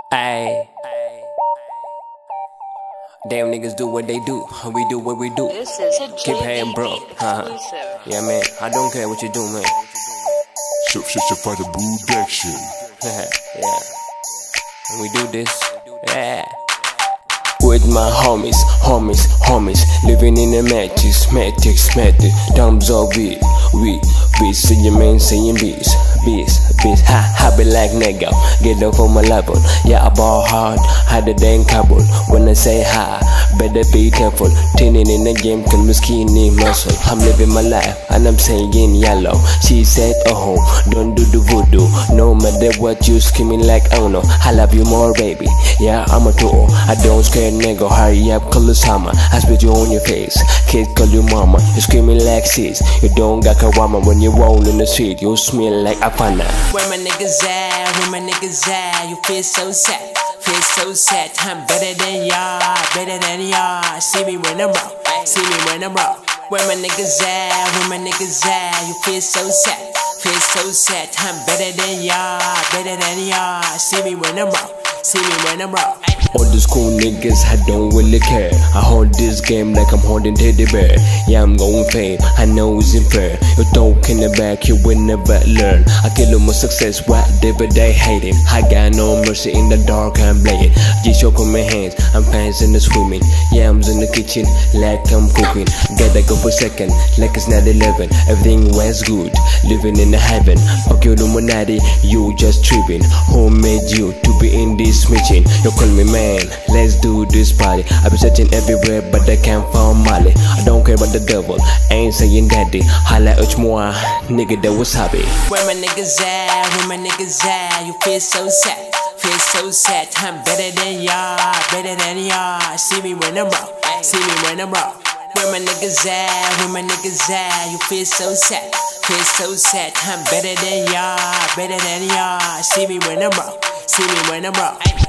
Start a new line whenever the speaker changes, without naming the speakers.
Ayy. Damn niggas do what they do, we do what we do.
This is a
Keep paying, bro.
exclusive.
Yeah, man, I don't care what you do, man.
Shit for the production.
Yeah. We do this, yeah. With my homies, living in the matrix, thumbs up we, see your man saying beats, ha, be like nigga, get up on my level, yeah, I ball hard, harder than Kabul, when I say hi, better be careful, training in the game, can be skinny muscle, I'm living my life, and I'm saying yellow, she said, oh, don't do the voodoo, no matter what you screaming like, oh no, I love you more baby, yeah, I'm a tour, I don't scare nigga, hurry up, call the summer, I spit you on your face, kids call you mama, you screaming like sis, you don't got kawama when you roll in the street, you smell like Apana.
Where my niggas at, you feel so sad, I'm better than y'all, see me when I'm raw, Where my niggas at, you feel so sad, I'm better than y'all, see me when I'm raw,
All the school niggas, I don't really care. I hold this game like I'm holding teddy bear. Yeah, I'm going fame, I know it's unfair. You talk in the back, you will never learn. I kill them with success, whatever they hating. I got no mercy in the dark, I'm playing. Just show on my hands, I'm pants in the swimming. Yeah, I'm in the kitchen, like I'm cooking. Gotta go for a second, like it's not 11. Everything was good, living in the heaven. Fuck you, Illuminati, you just tripping. Who made you to be in this mission? You call me man, let's do this party. I be searching everywhere, but I can't find Molly. I don't care about the devil, I ain't saying daddy. Holla at more, nigga, that was happy.
Where my niggas at, you feel so sad, I'm better than y'all, see me when I'm raw, Where my niggas at, you feel so sad, I'm better than y'all, see me when I'm raw,